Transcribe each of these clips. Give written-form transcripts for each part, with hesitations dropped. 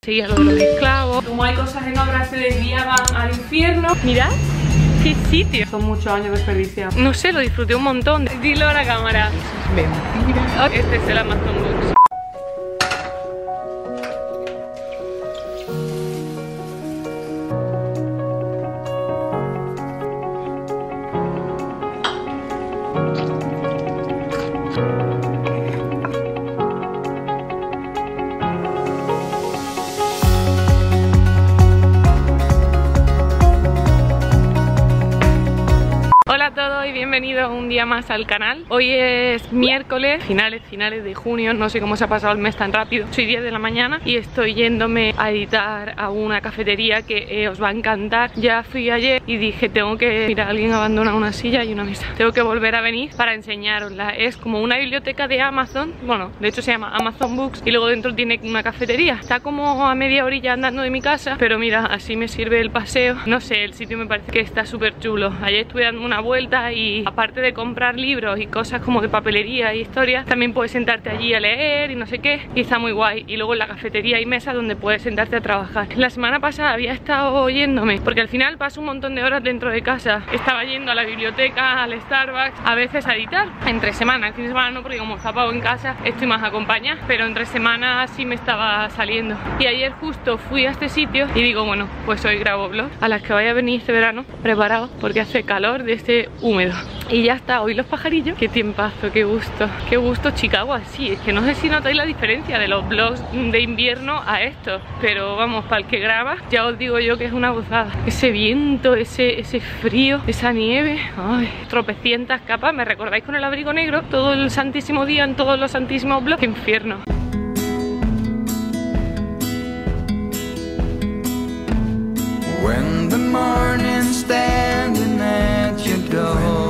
Seguía lo de los esclavos. Como hay cosas en obra, se desviaban al infierno. Mirad qué sitio. Son muchos años desperdiciados. No sé, lo disfruté un montón. Dilo a la cámara. Mentira. Este es el Amazon Books. Hola a todos y bienvenidos un día más al canal. Hoy es miércoles, finales de junio. No sé cómo se ha pasado el mes tan rápido. Soy 10 de la mañana y estoy yéndome a editar a una cafetería que os va a encantar. Ya fui ayer y dije, tengo que... Mira, alguien abandona una silla y una mesa. Tengo que volver a venir para enseñarosla. Es como una biblioteca de Amazon. Bueno, de hecho se llama Amazon Books y luego dentro tiene una cafetería. Está como a media orilla andando de mi casa, pero mira, así me sirve el paseo. No sé, el sitio me parece que está súper chulo. Ayer estuve dando una vuelta y aparte de comprar libros y cosas como de papelería y historias, también puedes sentarte allí a leer y no sé qué, y está muy guay. Y luego en la cafetería hay mesas donde puedes sentarte a trabajar. La semana pasada había estado yéndome, porque al final paso un montón de horas dentro de casa. Estaba yendo a la biblioteca, al Starbucks, a veces a editar. Entre semana, el fin de semana no, porque como estaba en casa estoy más acompañada, pero entre semanas sí me estaba saliendo. Y ayer justo fui a este sitio y digo, bueno, pues hoy grabo vlog. A las que vaya a venir este verano, preparados, porque hace calor de este húmedo. Y ya está, hoy los pajarillos. Qué tiempazo, qué gusto Chicago así. Es que no sé si notáis la diferencia de los vlogs de invierno a estos, pero vamos, para el que graba ya os digo yo que es una gozada. Ese viento, ese frío, esa nieve, ay, tropecientas capas. ¿Me recordáis con el abrigo negro? Todo el santísimo día en todos los santísimos vlogs. Qué infierno. When the morning's standing at your door,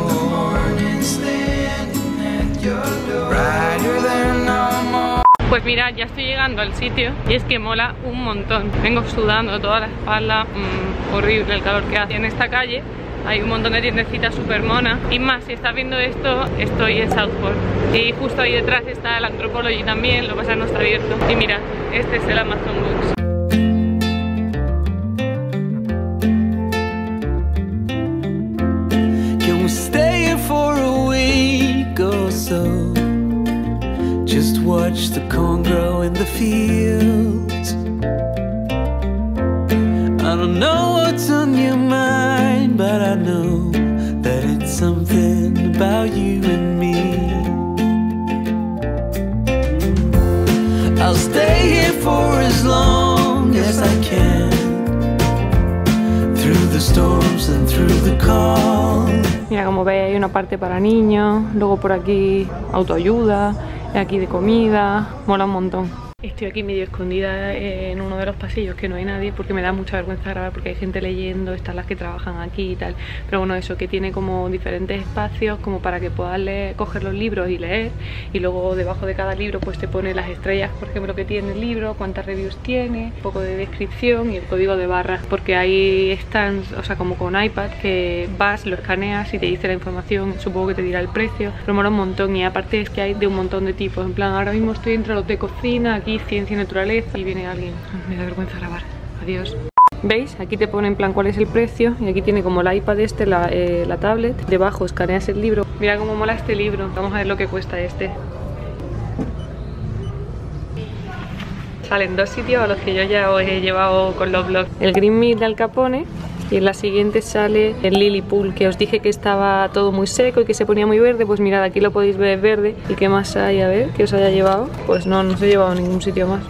brighter than no more. Pues mirad, ya estoy llegando al sitio y es que mola un montón. Vengo sudando toda la espalda, horrible el calor que hace. En esta calle hay un montón de tiendecitas súper monas. Y más, si estás viendo esto, estoy en Southport. Y justo ahí detrás está el Anthropology también, lo que pasa es que no está abierto. Y mirad, este es el Amazon Books. So just watch the corn grow in the fields. I don't know what's on your mind, but I know that it's something about you and me. I'll stay here for as long as I can, through the storms and through the calm. Mira, como veis hay una parte para niños, luego por aquí autoayuda, aquí de comida, mola un montón. Estoy aquí medio escondida en uno de los pasillos que no hay nadie porque me da mucha vergüenza grabar porque hay gente leyendo, están las que trabajan aquí y tal. Pero bueno, eso, que tiene como diferentes espacios como para que puedas coger los libros y leer. Y luego debajo de cada libro pues te pone las estrellas, por ejemplo, que tiene el libro, cuántas reviews tiene, un poco de descripción y el código de barras. Porque hay stands, o sea, como con iPad, que vas, lo escaneas y te dice la información, supongo que te dirá el precio. Pero mola un montón y aparte es que hay de un montón de tipos. En plan, ahora mismo estoy entre los de cocina, aquí ciencia y naturaleza y viene alguien. Me da vergüenza grabar. Adiós. ¿Veis? Aquí te pone en plan cuál es el precio y aquí tiene como el iPad este, la tablet. Debajo escaneas el libro. Mira cómo mola este libro. Vamos a ver lo que cuesta este. Salen dos sitios a los que yo ya os he llevado con los vlogs. El Green Mill de Al Capone. Y en la siguiente sale el Lily Pool, que os dije que estaba todo muy seco y que se ponía muy verde. Pues mirad, aquí lo podéis ver verde. ¿Y qué más hay? A ver, que os haya llevado. Pues no os he llevado a ningún sitio más.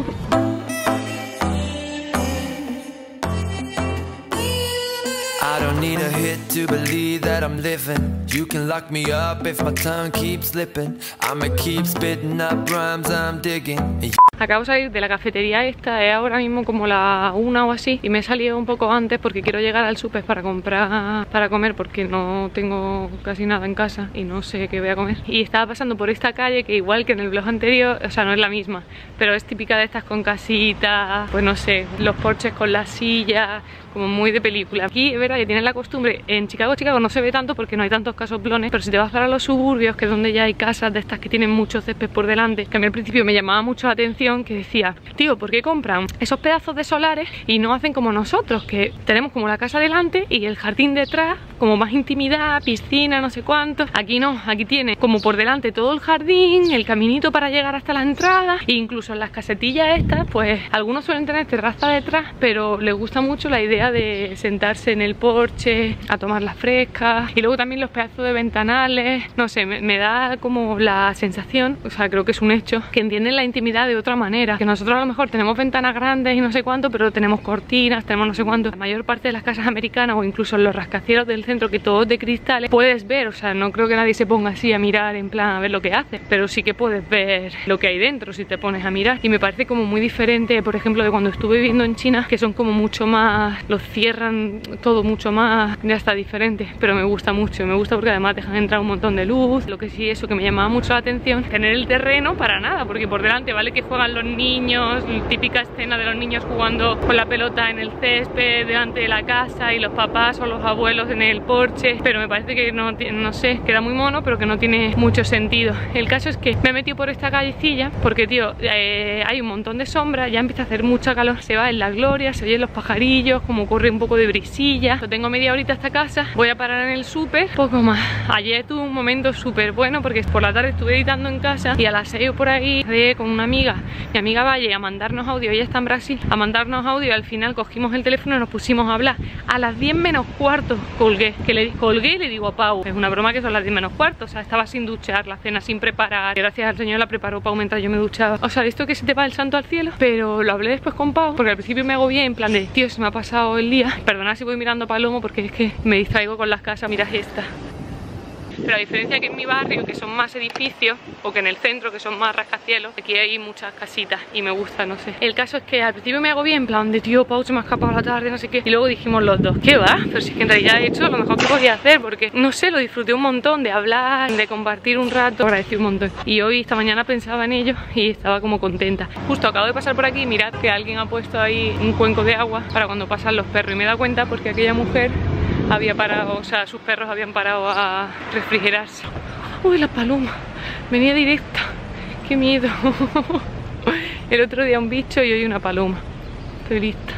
I don't need a hit to believe that I'm living. You can lock me up if my tongue keeps slipping. I'ma keep spitting up rhymes I'm digging. Acabo de salir de la cafetería esta, es ahora mismo como la 1 o así. Y me he salido un poco antes porque quiero llegar al súper para comprar, para comer, porque no tengo casi nada en casa y no sé qué voy a comer. Y estaba pasando por esta calle que igual que en el vlog anterior, o sea, no es la misma, pero es típica de estas con casitas, pues no sé, los porches con las sillas, como muy de película. Aquí es verdad que tienen la costumbre, en Chicago no se ve tanto porque no hay tantos casoplones, pero si te vas para los suburbios, que es donde ya hay casas de estas que tienen mucho césped por delante, que a mí al principio me llamaba mucho la atención, conversación que decía, tío, ¿por qué compran esos pedazos de solares y no hacen como nosotros, que tenemos como la casa delante y el jardín detrás, como más intimidad, piscina, no sé cuánto? Aquí no, aquí tiene como por delante todo el jardín, el caminito para llegar hasta la entrada, e incluso en las casetillas estas, pues algunos suelen tener terraza detrás, pero les gusta mucho la idea de sentarse en el porche a tomar la fresca. Y luego también los pedazos de ventanales, no sé, me da como la sensación, o sea, creo que es un hecho, que entienden la intimidad de otra manera, que nosotros a lo mejor tenemos ventanas grandes y no sé cuánto, pero tenemos cortinas, tenemos no sé cuánto. La mayor parte de las casas americanas o incluso en los rascacielos del centro, que todo es de cristales, puedes ver, o sea, no creo que nadie se ponga así a mirar en plan a ver lo que hace, pero sí que puedes ver lo que hay dentro si te pones a mirar. Y me parece como muy diferente, por ejemplo, de cuando estuve viviendo en China, que son como mucho más, los cierran todo mucho más, ya está diferente, pero me gusta mucho, me gusta porque además dejan entrar un montón de luz. Lo que sí, eso que me llamaba mucho la atención, tener el terreno para nada, porque por delante vale que juegan los niños, típica escena de los niños jugando con la pelota en el césped delante de la casa y los papás o los abuelos en el porche, pero me parece que no sé, queda muy mono, pero que no tiene mucho sentido. El caso es que me he metido por esta callecilla porque, tío, hay un montón de sombra, ya empieza a hacer mucha calor, se va en la gloria, se oyen los pajarillos, como corre un poco de brisilla. Tengo media horita hasta casa, voy a parar en el súper, poco más. Ayer tuve un momento súper bueno porque por la tarde estuve editando en casa y a las 6 por ahí con una amiga, mi amiga Valle, a mandarnos audio, ella está en Brasil, a mandarnos audio, y al final cogimos el teléfono y nos pusimos a hablar. A las 10 menos cuarto colgué, colgué y le digo a Pau, es una broma que son las 10 menos cuarto, o sea, estaba sin duchar, la cena sin preparar, gracias al Señor la preparó Pau mientras yo me duchaba. O sea, esto que se te va el santo al cielo, pero lo hablé después con Pau, porque al principio me agobié en plan de, tío, se me ha pasado el día, perdona si voy mirando palomo porque es que me distraigo con las casas, mirad esta. Pero a diferencia que en mi barrio, que son más edificios, o que en el centro, que son más rascacielos, aquí hay muchas casitas y me gusta, no sé. El caso es que al principio me agobié en plan de, tío, Pau, se me ha escapado la tarde, no sé qué. Y luego dijimos los dos, ¿qué va? Pero si es que en realidad he hecho lo mejor que podía hacer, porque, no sé, lo disfruté un montón de hablar, de compartir un rato, agradecí un montón. Y hoy, esta mañana, pensaba en ello y estaba como contenta. Justo acabo de pasar por aquí y mirad que alguien ha puesto ahí un cuenco de agua para cuando pasan los perros. Y me he dado cuenta porque aquella mujer había parado, o sea, sus perros habían parado a refrigerarse. Uy, la paloma, venía directa, qué miedo. El otro día un bicho y hoy una paloma. Estoy lista.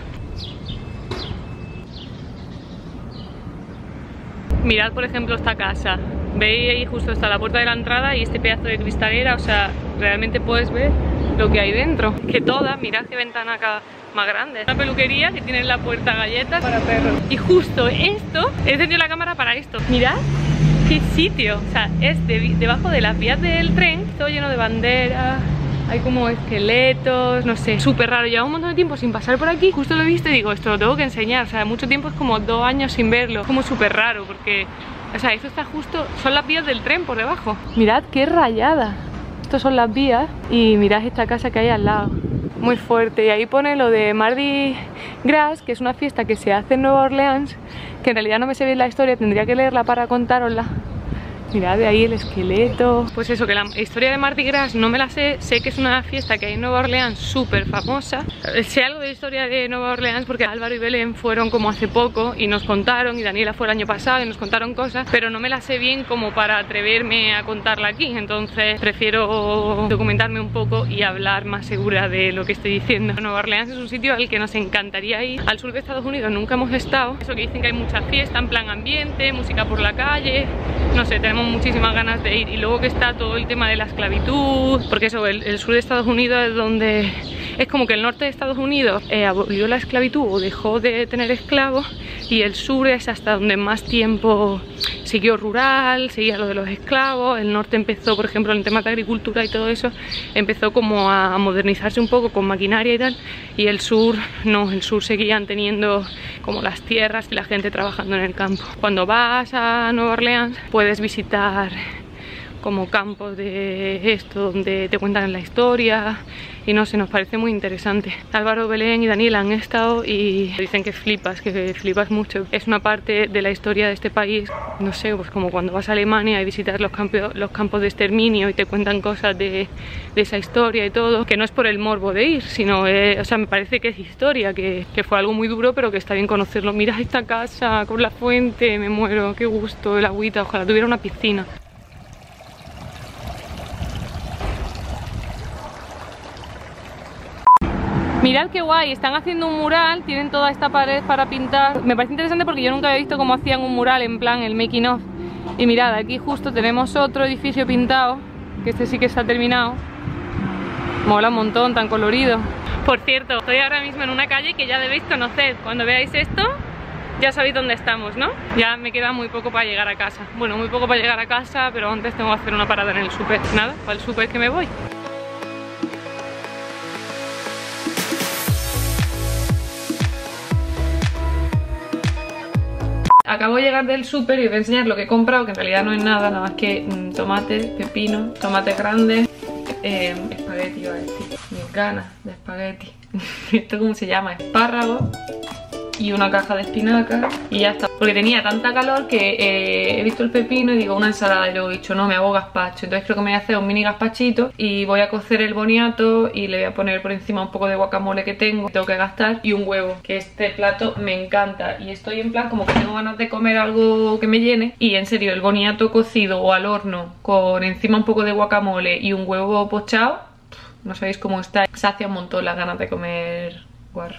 Mirad, por ejemplo, esta casa. Veis ahí justo está la puerta de la entrada y este pedazo de cristalera, o sea, realmente puedes ver lo que hay dentro. Que toda, mirad qué ventana acá más grande. Una peluquería que tiene en la puerta galletas para perros. Y justo esto, he encendido la cámara para esto. Mirad qué sitio, o sea, es debajo de las vías del tren, todo lleno de banderas. Hay como esqueletos, no sé, súper raro. Llevo un montón de tiempo sin pasar por aquí. Justo lo he visto y digo, esto lo tengo que enseñar. O sea, mucho tiempo, es como 2 años sin verlo. Es como súper raro porque, o sea, esto está justo, son las vías del tren por debajo. Mirad qué rayada. Estas son las vías y mirad esta casa que hay al lado. Muy fuerte. Y ahí pone lo de Mardi Gras, que es una fiesta que se hace en Nueva Orleans, que en realidad no me sé bien la historia, tendría que leerla para contárosla. Mirad de ahí el esqueleto. Pues eso, que la historia de Mardi Gras no me la sé. Sé que es una fiesta que hay en Nueva Orleans súper famosa. Sé algo de la historia de Nueva Orleans porque Álvaro y Belén fueron como hace poco y nos contaron, y Daniela fue el año pasado y nos contaron cosas, pero no me la sé bien como para atreverme a contarla aquí. Entonces prefiero documentarme un poco y hablar más segura de lo que estoy diciendo. Nueva Orleans es un sitio al que nos encantaría ir. Al sur de Estados Unidos nunca hemos estado. Eso que dicen que hay mucha fiesta, en plan ambiente, música por la calle, no sé, tenemos muchísimas ganas de ir. Y luego que está todo el tema de la esclavitud, porque eso, el sur de Estados Unidos es donde, es como que el norte de Estados Unidos abolió la esclavitud o dejó de tener esclavos, y el sur es hasta donde más tiempo siguió rural, seguía lo de los esclavos. El norte empezó, por ejemplo, en temas de agricultura y todo eso, empezó como a modernizarse un poco con maquinaria y tal, y el sur no, el sur seguían teniendo como las tierras y la gente trabajando en el campo. Cuando vas a Nueva Orleans puedes visitar como campos de esto, donde te cuentan la historia, y no sé, nos parece muy interesante. Álvaro, Belén y Daniela han estado y dicen que flipas mucho. Es una parte de la historia de este país, no sé, pues como cuando vas a Alemania y visitas los campos de exterminio y te cuentan cosas de esa historia y todo, que no es por el morbo de ir, sino, o sea, me parece que es historia, que fue algo muy duro, pero que está bien conocerlo. Mira esta casa con la fuente, me muero, qué gusto, el agüita, ojalá tuviera una piscina. Mirad qué guay, están haciendo un mural, tienen toda esta pared para pintar. Me parece interesante porque yo nunca había visto cómo hacían un mural en plan el making of. Y mirad, aquí justo tenemos otro edificio pintado, que este sí que está terminado. Mola un montón, tan colorido. Por cierto, estoy ahora mismo en una calle que ya debéis conocer. Cuando veáis esto, ya sabéis dónde estamos, ¿no? Ya me queda muy poco para llegar a casa. Bueno, muy poco para llegar a casa, pero antes tengo que hacer una parada en el súper. Nada, para el súper que me voy. Acabo de llegar del súper y os voy a enseñar lo que he comprado, que en realidad no es nada, nada más que tomate, pepino, tomate grande, espagueti, iba a decir, mis ganas de espagueti. ¿Esto cómo se llama? Espárragos y una caja de espinacas y ya está. Porque tenía tanta calor que he visto el pepino y digo una ensalada y luego he dicho no, me hago gazpacho. Entonces creo que me voy a hacer un mini gazpachito y voy a cocer el boniato y le voy a poner por encima un poco de guacamole que tengo que gastar y un huevo, que este plato me encanta y estoy en plan como que tengo ganas de comer algo que me llene y en serio el boniato cocido o al horno con encima un poco de guacamole y un huevo pochado, no sabéis cómo está, sacia un montón las ganas de comer guarro.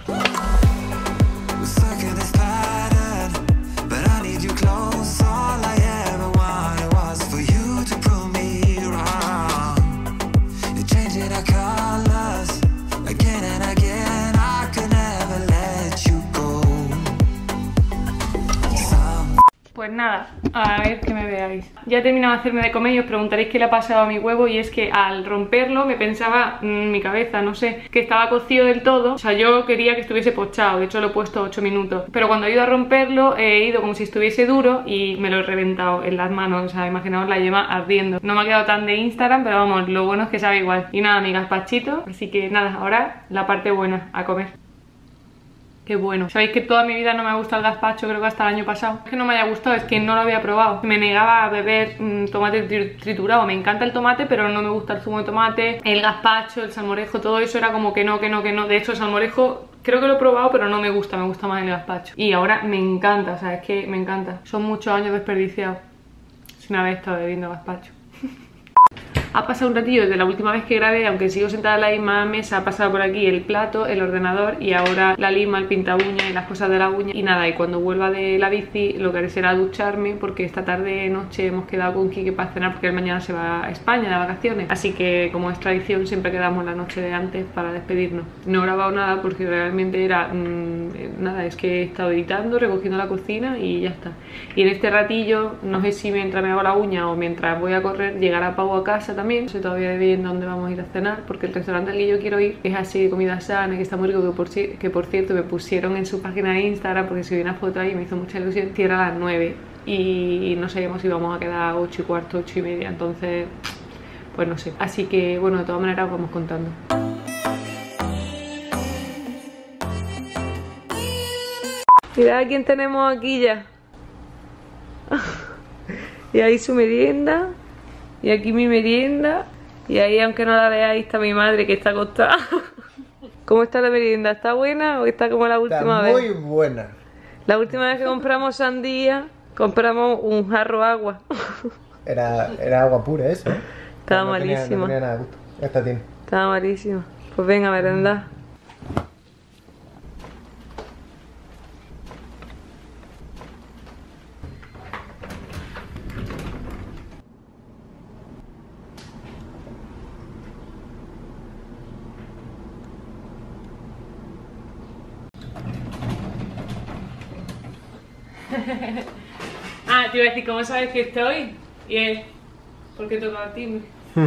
Pues nada, a ver que me veáis. Ya he terminado de hacerme de comer y os preguntaréis qué le ha pasado a mi huevo. Y es que al romperlo me pensaba en mi cabeza, no sé, que estaba cocido del todo. O sea, yo quería que estuviese pochado, de hecho lo he puesto 8 minutos. Pero cuando he ido a romperlo he ido como si estuviese duro y me lo he reventado en las manos. O sea, imaginaos la yema ardiendo. No me ha quedado tan de Instagram, pero vamos, lo bueno es que sabe igual. Y nada, mi gazpachito. Así que nada, ahora la parte buena, a comer. Qué bueno. Sabéis que toda mi vida no me ha gustado el gazpacho, creo que hasta el año pasado. Es que no me haya gustado, es que no lo había probado. Me negaba a beber tomate triturado. Me encanta el tomate, pero no me gusta el zumo de tomate. El gazpacho, el salmorejo, todo eso era como que no. De hecho, el salmorejo creo que lo he probado, pero no me gusta más el gazpacho. Y ahora me encanta, o sea, es que me encanta. Son muchos años desperdiciados sin haber estado bebiendo gazpacho. Ha pasado un ratillo desde la última vez que grabé, aunque sigo sentada en la misma mesa, ha pasado por aquí el plato, el ordenador y ahora la lima, el pinta uña y las cosas de la uña. Y nada, y cuando vuelva de la bici lo que haré será ducharme porque esta tarde noche hemos quedado con Kike para cenar porque él mañana se va a España de vacaciones. Así que como es tradición siempre quedamos la noche de antes para despedirnos. No he grabado nada porque realmente era... nada, es que he estado editando, recogiendo la cocina y ya está. Y en este ratillo, no sé si mientras me hago la uña o mientras voy a correr llegará Pau a casa también. No sé todavía bien dónde vamos a ir a cenar porque el restaurante al que yo quiero ir es así de comida sana, que está muy rico, que por cierto me pusieron en su página de Instagram porque subí una foto ahí y me hizo mucha ilusión. Cierra a las 9 y no sabíamos si íbamos a quedar 8 y cuarto, 8 y media, entonces pues no sé. Así que bueno, de todas maneras os vamos contando. Mirad a quién tenemos aquí ya. Y ahí su merienda. Y aquí mi merienda. Y ahí, aunque no la veáis, está mi madre que está acostada. ¿Cómo está la merienda? ¿Está buena o está como la última vez? Está muy buena. La última vez que compramos sandía, compramos un jarro de agua. Era agua pura eso, ¿eh? Estaba no malísima. No tenía nada de gusto. Esta tiene. Estaba malísima. Pues venga, merendad. Ah, te iba a decir, ¿cómo sabes que estoy? Y él, ¿por qué toca a ti?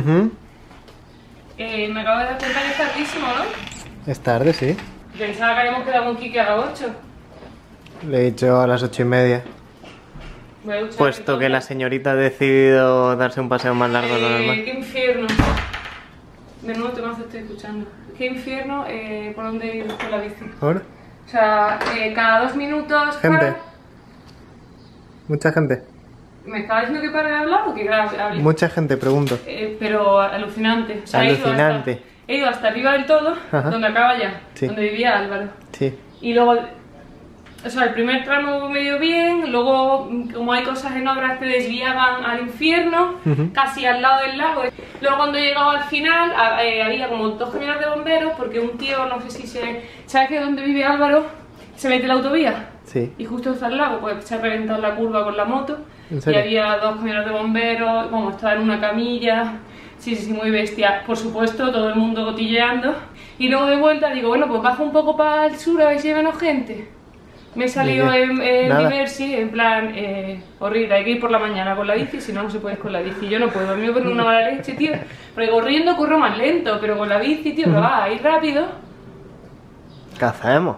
Me acabo de dar cuenta que es tardísimo, ¿no? Es tarde, sí. Pensaba que habíamos quedado con Kike a las 8. Le he dicho a las 8:30. Voy a ducharme Puesto que la señorita ha decidido darse un paseo más largo de lo normal. Qué infierno. De nuevo temazo estoy escuchando. Qué infierno, ¿por dónde ir con la bici? ¿Ahora? O sea, cada 2 minutos... Gente. Para... Mucha gente. ¿Me estaba diciendo que para de hablar o que hable? Mucha gente, pregunto. Pero alucinante. O sea, Alucinante. He ido hasta arriba del todo, Ajá. donde acaba ya, Sí. donde vivía Álvaro. Sí. Y luego O sea, el primer tramo medio bien, luego como hay cosas en obras te desviaban al infierno, casi al lado del lago. Luego cuando llegaba al final había como 2 camiones de bomberos porque un tío, no sé si ¿sabes que donde vive Álvaro se mete la autovía? Sí. Y justo está al lago, pues se ha reventado la curva con la moto. ¿En serio? Y había 2 camiones de bomberos, como estaba en una camilla. Sí, muy bestia. Por supuesto, todo el mundo cotilleando. Y luego de vuelta digo, bueno, pues bajo un poco para el sur a ver si hay menos gente. Me he salido en Diversi, en plan, horrible, hay que ir por la mañana con la bici, si no, no se puede ir con la bici. Yo no puedo, a mí me pone una mala leche, tío. Porque corriendo corro más lento, pero con la bici, tío, va a ir rápido. ¿Qué hacemos?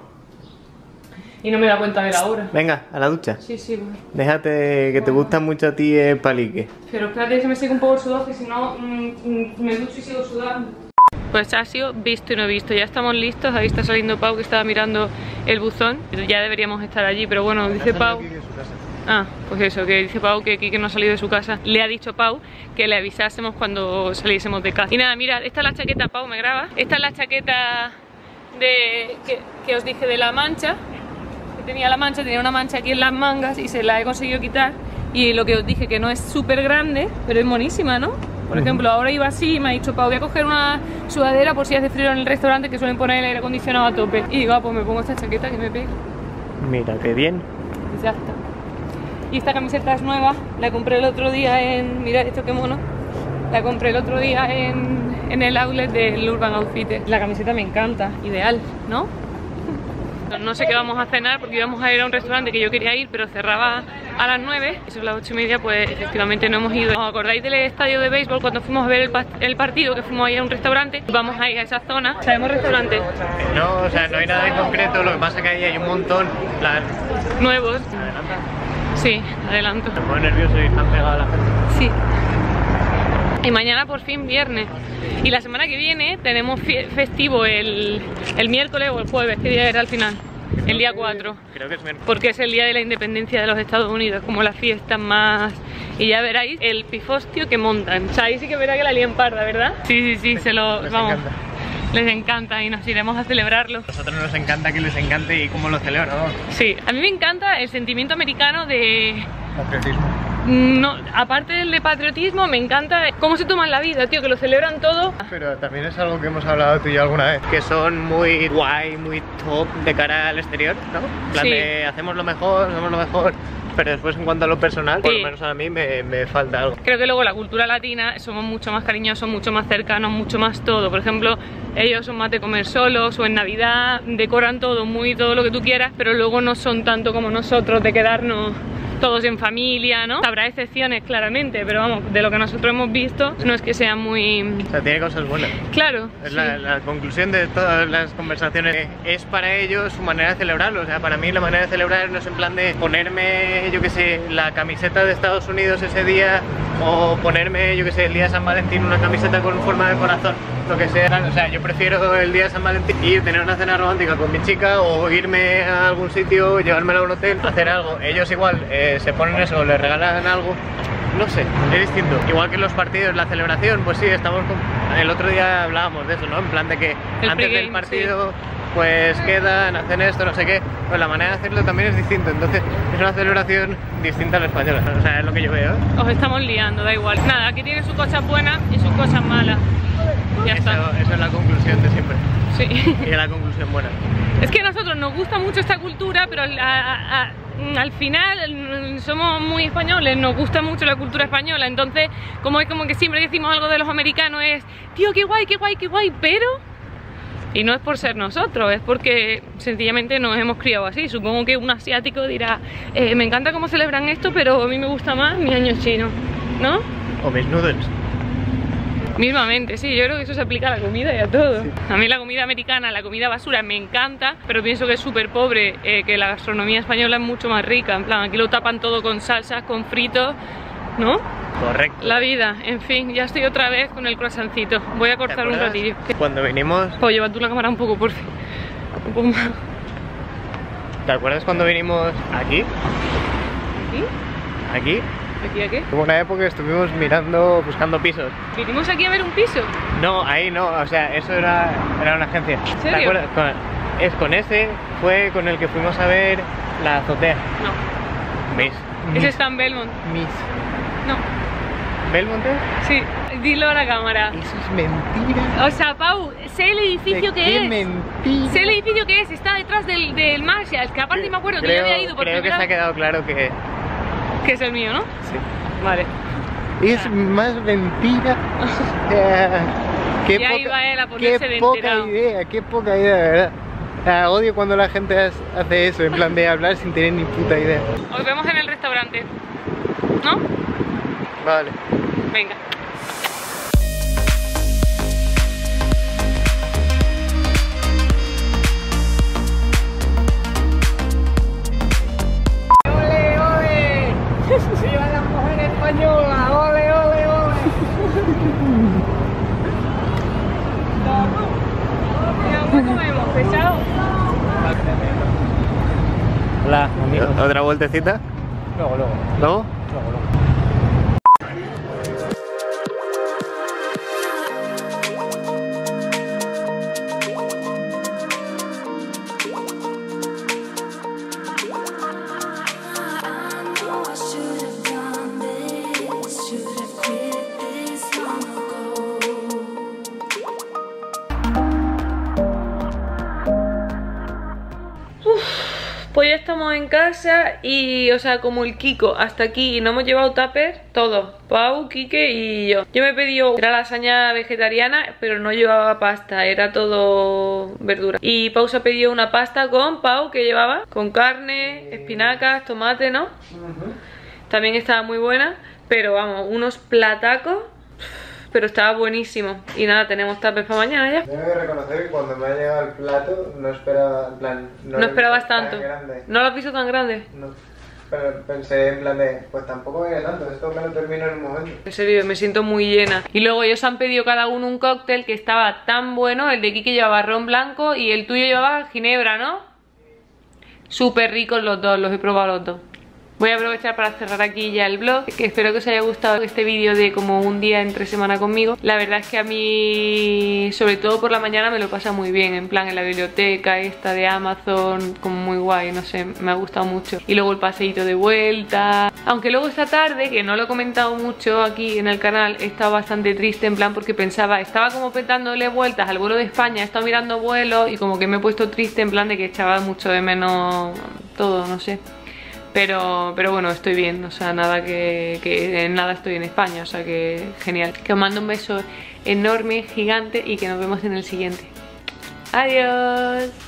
Y no me da cuenta de la hora. Venga, a la ducha. Sí, bueno. Déjate, que te gusta mucho a ti el palique. Pero espérate que se me seque un poco el sudor, que si no me ducho y sigo sudando. Pues ha sido visto y no visto, ya estamos listos, ahí está saliendo Pau que estaba mirando el buzón. Ya deberíamos estar allí, pero bueno, dice Pau... Ah, pues eso, que dice Pau que Kike no ha salido de su casa. Le ha dicho Pau que le avisásemos cuando saliésemos de casa. Y nada, mira, esta es la chaqueta, Pau, ¿me graba? Esta es la chaqueta que os dije de la mancha. Que tenía la mancha, tenía una mancha aquí en las mangas y se la he conseguido quitar. Y lo que os dije, que no es súper grande, pero es monísima, ¿no? Por ejemplo, ahora iba así y me ha dicho, Pau, voy a coger una sudadera por si hace frío en el restaurante, que suelen poner el aire acondicionado a tope. Y digo, pues me pongo esta chaqueta que me pega. Mira, qué bien. Y ya está. Y esta camiseta es nueva, la compré el otro día en... Mira esto qué mono. La compré el otro día en el outlet del Urban Outfitters. La camiseta me encanta, ideal, ¿no? No sé qué vamos a cenar porque íbamos a ir a un restaurante que yo quería ir, pero cerraba a las 9 y son las 8:30, pues efectivamente no hemos ido. ¿Os acordáis del estadio de béisbol cuando fuimos a ver el partido, que fuimos ahí a un restaurante? Vamos a ir a esa zona. ¿Sabemos restaurante? No, o sea, no hay nada en concreto, lo que pasa es que ahí hay un montón, plan... Nuevos. Sí, adelanto. Me pongo nervioso y están pegados la gente. Sí. Y mañana por fin viernes. Y la semana que viene tenemos festivo el miércoles o el jueves. ¿Qué día era al final? El día 4. Creo que es miércoles. Porque es el día de la independencia de los Estados Unidos, como las fiestas más... Y ya veréis el pifostio que montan. O sea, ahí sí que verá que la lían parda, ¿verdad? Sí, se lo... Vamos. Encanta. Les encanta y nos iremos a celebrarlo. A nosotros nos encanta que les encante y cómo lo celebramos. Sí, a mí me encanta el sentimiento americano de... Patriotismo. No, aparte del de patriotismo, me encanta cómo se toman la vida, tío, que lo celebran todo. Pero también es algo que hemos hablado tú y yo alguna vez, que son muy guay, muy top de cara al exterior, ¿no? En plan de hacemos lo mejor, pero después en cuanto a lo personal, por lo menos a mí me falta algo. Creo que luego la cultura latina somos mucho más cariñosos, mucho más cercanos, mucho más todo. Por ejemplo, ellos son más de comer solos o en Navidad decoran todo, muy todo lo que tú quieras, pero luego no son tanto como nosotros de quedarnos todos en familia, ¿no? Habrá excepciones claramente, pero vamos, de lo que nosotros hemos visto no es que sea muy... O sea, tiene cosas buenas. Claro. Es la conclusión de todas las conversaciones. Es para ellos su manera de celebrarlo. O sea, para mí la manera de celebrar no es en plan de ponerme, yo que sé, la camiseta de Estados Unidos ese día, o ponerme, yo que sé, el día de San Valentín una camiseta con forma de corazón, lo que sea. O sea, yo prefiero el día de San Valentín ir, tener una cena romántica con mi chica, o irme a algún sitio, llevármela a un hotel, hacer algo. Ellos igual se ponen eso, les regalan algo. No sé, es distinto. Igual que en los partidos, la celebración, pues sí, el otro día hablábamos de eso, ¿no? En plan de que antes del partido, pues quedan, hacen esto, no sé qué. Pues la manera de hacerlo también es distinta. Entonces es una celebración distinta a la española. O sea, es lo que yo veo, ¿eh? Os estamos liando, da igual. Nada, aquí tiene sus cosas buenas y sus cosas malas. Ya está. Eso es la conclusión de siempre. Sí. Y es la conclusión buena. Es que a nosotros nos gusta mucho esta cultura, pero al final somos muy españoles, nos gusta mucho la cultura española. Entonces, como es como que siempre decimos algo de los americanos, es tío, qué guay, qué guay, qué guay, pero... Y no es por ser nosotros, es porque sencillamente nos hemos criado así. Supongo que un asiático dirá, me encanta cómo celebran esto, pero a mí me gusta más mi año chino, ¿no? O mis noodles. Mismamente, sí, yo creo que eso se aplica a la comida y a todo. Sí. A mí la comida americana, la comida basura me encanta, pero pienso que es súper pobre, que la gastronomía española es mucho más rica. En plan, aquí lo tapan todo con salsas, con fritos, ¿no? Correcto. La vida, en fin, ya estoy otra vez con el croissancito. Voy a cortar un ratillo. Cuando vinimos... Pues lleva tú la cámara un poco, por fin. Un poco más. ¿Te acuerdas cuando vinimos aquí? ¿Aquí? ¿Aquí? ¿Aquí a qué? Hubo una época que estuvimos mirando, buscando pisos. ¿Vinimos aquí a ver un piso? No, ahí no, o sea, eso era una agencia. ¿En serio? ¿Te acuerdas? Es con ese, fue con el que fuimos a ver la azotea. No. Miss. Ese está en Belmont. Miss. No. ¿Belmont? Sí, dilo a la cámara. Eso es mentira. O sea, Pau, sé el edificio que ¡Qué es. mentira! Sé el edificio que es, está detrás del Marshall, que aparte me acuerdo que yo había ido por Creo que primera se ha vez. quedado claro que... Que es el mío, ¿no? Sí. Vale. Es más mentira. Qué Ya poca, iba él a ponerse de qué poca enterado. idea, qué poca idea, de verdad. Odio cuando la gente hace eso, en plan de hablar sin tener ni puta idea. Os vemos en el restaurante, ¿no? Vale. Venga. ¡Ole, ole! ¡Viva la mujer española! ¡Ole, ole, ole! ¿Cómo comemos? ¿Pesado? Hola, amigo. ¿Otra vueltecita? Luego. ¿Luego? Pues ya estamos en casa y, o sea, como el Kiko, hasta aquí no hemos llevado tupper, todos, Pau, Quique y yo. Yo me he pedido, era lasaña vegetariana, pero no llevaba pasta, era todo verdura. Y Pau se ha pedido una pasta con, Pau, que llevaba, con carne, espinacas, tomate, ¿no? También estaba muy buena, pero vamos, unos platacos, pero estaba buenísimo. Y nada, tenemos tupper para mañana ya. Tengo que reconocer que cuando me ha llegado el plato no esperaba, en plan... No esperabas tan tanto. grande. ¿No lo has visto tan grande? No. Pero pensé en plan de, pues tampoco viene tanto, esto me lo termino en un momento. En serio, me siento muy llena. Y luego ellos han pedido cada uno un cóctel que estaba tan bueno. El de Kike llevaba ron blanco y el tuyo llevaba ginebra, ¿no? Súper ricos los dos, los he probado los dos. Voy a aprovechar para cerrar aquí ya el vlog, que espero que os haya gustado este vídeo de como un día entre semana conmigo. La verdad es que a mí, sobre todo por la mañana, me lo pasa muy bien, en plan en la biblioteca esta de Amazon, como muy guay, no sé, me ha gustado mucho. Y luego el paseíto de vuelta, aunque luego esta tarde, que no lo he comentado mucho aquí en el canal, he estado bastante triste, en plan porque pensaba, estaba como dándole vueltas al vuelo de España, he estado mirando vuelos y como que me he puesto triste, en plan de que echaba mucho de menos todo, no sé. Pero bueno, estoy bien, o sea, nada que en nada estoy en España, o sea que genial. Que os mando un beso enorme, gigante y que nos vemos en el siguiente. Adiós.